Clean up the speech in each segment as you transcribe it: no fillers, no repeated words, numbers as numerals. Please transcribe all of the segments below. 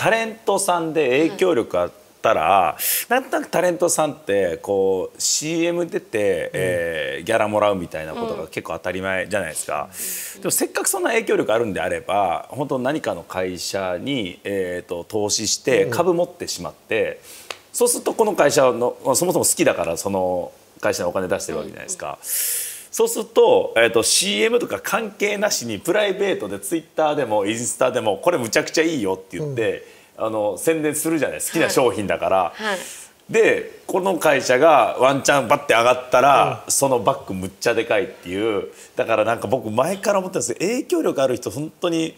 タレントさんで影響力あったら、なんとなくタレントさんってこう CM 出て、ギャラもらうみたいなことが結構当たり前じゃないですか。でもせっかくそんな影響力あるんであれば本当何かの会社に、投資して株持ってしまって、そうするとこの会社のそもそも好きだからその会社にお金出してるわけじゃないですか。そうすると、CM とか関係なしにプライベートでツイッターでもインスタでもこれむちゃくちゃいいよって言って、宣伝するじゃない、好きな商品だから。はいはい、でこの会社がワンチャンバッて上がったら、そのバッグむっちゃでかいっていう。だからなんか僕前から思ってるんですけど、影響力ある人本当に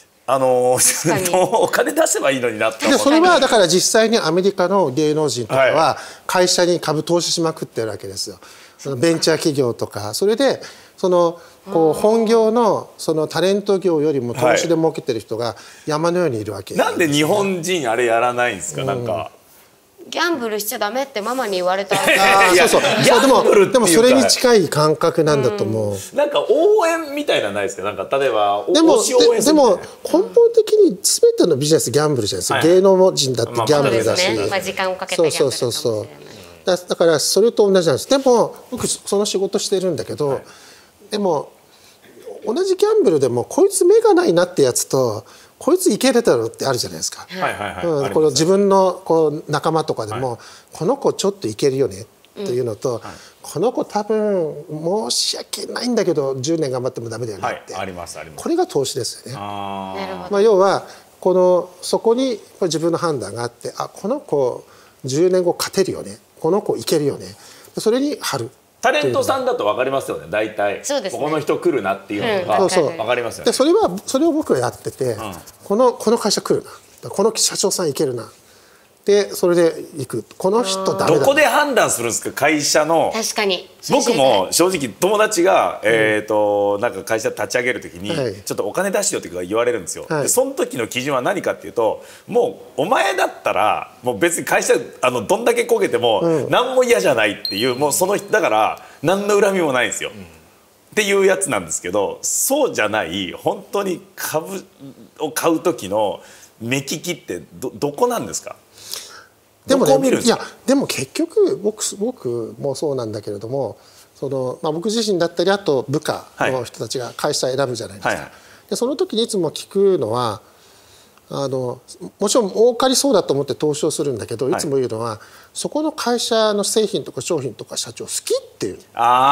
お金出せばいいのになって思って。 それはだから実際にアメリカの芸能人とかは会社に株投資しまくってるわけですよ。そのベンチャー企業とか。それでそのこう本業のそのタレント業よりも投資で儲けてる人が山のようにいるわけ、 なんで日本人あれやらないんですか。なんかギャンブルしちゃダメってママに言われた。 そうでもそれに近い感覚なんだと思う。 なんか応援みたいなのないですか。なんか例えばでも根本的に全てのビジネスギャンブルじゃないですか。芸能人だってギャンブルだし、 時間をかけたギャンブルかもしれない。 そうだからそれと同じなんです。でも僕その仕事してるんだけど、でも同じギャンブルでもこいつ目がないなってやつとこいついけるだろうってあるじゃないですか。この自分のこう仲間とかでも、この子ちょっといけるよねっていうのと、この子多分申し訳ないんだけど10年頑張ってもダメだよねって、これが投資ですよね。要はそこに自分の判断があって、この子10年後勝てるよね、この子いけるよね、それに貼る。 タレントさんだと分かりますよね、大体。ここの人来るなっていうのが分かりますよね。 それを僕はやってて、この会社来るな、この社長さんいけるな、でそれで行く。この人ダメだ。 どこで判断するんですか、会社の。 確かに僕も正直友達がなんか会社立ち上げる時にちょっとお金出してよって言われるんですよ。でその時の基準は何かっていうと、もうお前だったらもう別に会社どんだけ焦げても何も嫌じゃないっていう、もうその人だから何の恨みもないんですよっていうやつなんですけど、そうじゃない本当に株を買う時の目利きってどこなんですか。 でもね、でも結局僕もそうなんだけれども、僕自身だったりあと部下の人たちが会社選ぶじゃないですか。でその時にいつも聞くのはもちろん儲かりそうだと思って投資をするんだけど、いつも言うのは、そこの会社の製品とか商品とか社長好きっていう。で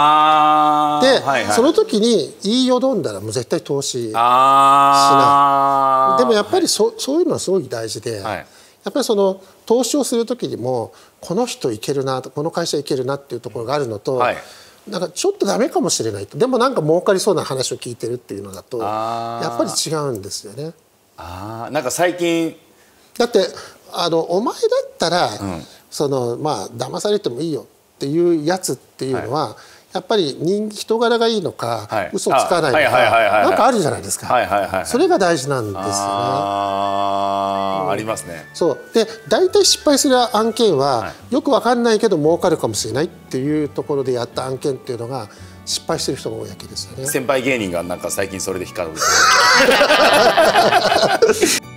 その時に言いよどんだらもう絶対投資しない。でもやっぱりそういうのはすごい大事で、やっぱり投資をする時にもこの人いけるな、この会社いけるなっていうところがあるのと、なんかちょっとダメかもしれないと、でもなんか儲かりそうな話を聞いてるっていうのだとやっぱり違うんですよね。 なんか最近だってお前だったら、騙されてもいいよっていうやつっていうのは、やっぱり人柄がいいのか、嘘つかないのか、なんかあるじゃないですか。それが大事なんですよね。 ありますね。 そうで大体失敗する案件は、よくわかんないけど儲かるかもしれないっていうところでやった案件っていうのが失敗してる人が多いわけですよね。 先輩芸人がなんか最近それで光る